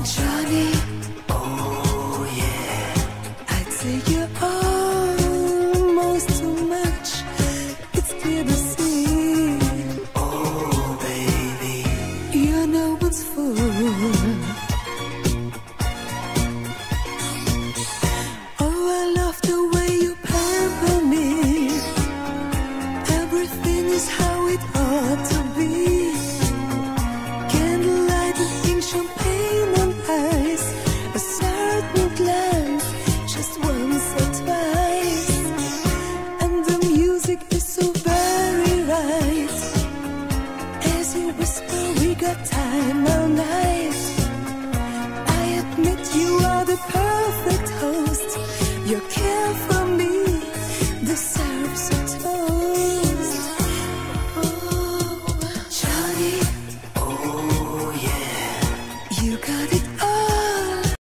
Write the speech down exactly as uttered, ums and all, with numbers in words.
Johnny, oh yeah, I'd say you're almost too much. It's clear to see, oh baby, you're no one's fool. Oh, I love the way you pamper me. Everything is how it ought to be. Candlelight and pink champagne on ice. A certain glance, just once or twice. And the music is so very right. As you whisper, we got time all night. I admit you are the perfect host. You're careful.